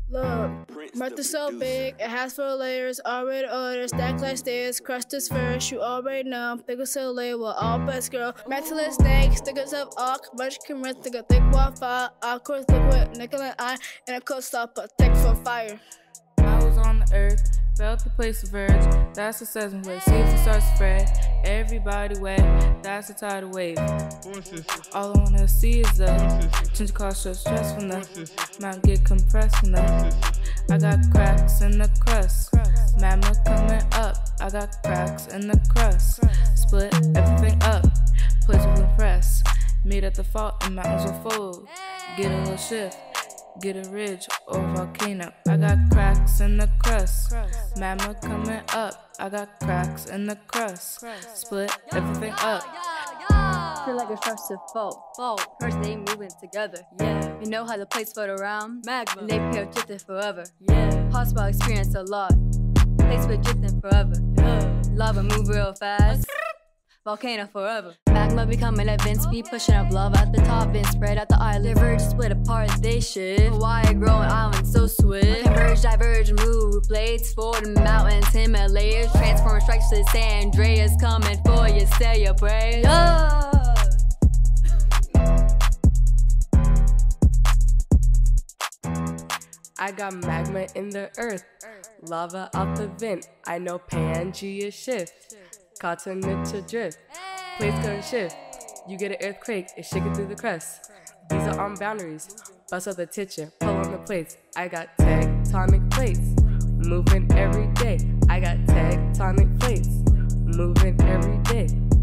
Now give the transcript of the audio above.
Look, Martha so big, it has 4 layers, already ordered, stacked like stairs, crushed is first, you already know, pickles so late, well, all best girl, metallic snake, stickers of arc, bunch can rent, stick a thick Wi-Fi, awkward liquid, nickel and iron, and a cold stopper, thick for fire. I was on the earth, felt the place of verge, that's the season where season starts to spread, everybody wet, that's the tidal wave. All I wanna see is the change cause so stressfulness, mount get compressed from the I got cracks in the crust, magma coming up, I got cracks in the crust, split everything up, place will impress, meet at the fault and mountains will fold, get a little shift. Get a ridge or volcano. I got cracks in the crust. Magma coming up. I got cracks in the crust. Split everything up. Feel like a trusted fault. First they moving together. Yeah. You know how the plates float around? Magma. And they pair drifting forever. Yeah. Hotspot experience a lot. Plates been drifting forever. Yeah. Lava move real fast. Volcano forever. Magma becoming at vent speed, pushing up lava at the top and spread out the island. Diverge, split apart, they shift. Why growing islands so swift? Converge, diverge, move. Plates for the mountains, Himalayas. Transform strikes to San Andreas. Coming for you, say your prayers. I got magma in the earth, lava out the vent. I know Pangea shift. Continental drift, plates gonna shift. You get an earthquake, it's shaking through the crust. These are armed boundaries, bust out the tension, pull on the plates. I got tectonic plates, moving every day. I got tectonic plates, moving every day.